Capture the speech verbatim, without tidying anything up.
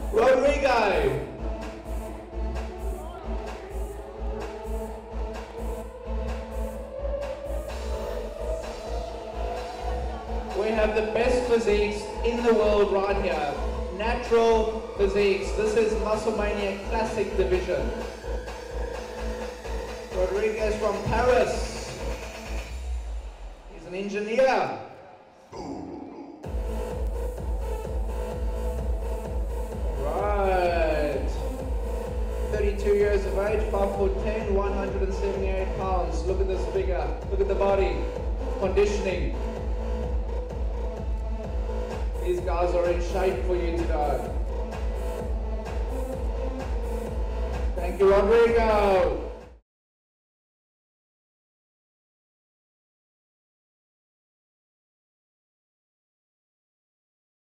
Rodrigo. We have the best physiques in the world right here. Natural physiques. This is Musclemania Classic Division. Rodriguez from Paris. He's an engineer. Right. thirty-two years of age, five foot ten, one hundred seventy-eight pounds. Look at this figure. Look at the body. Conditioning. These guys are in shape for you today. Thank you, Rodrigo.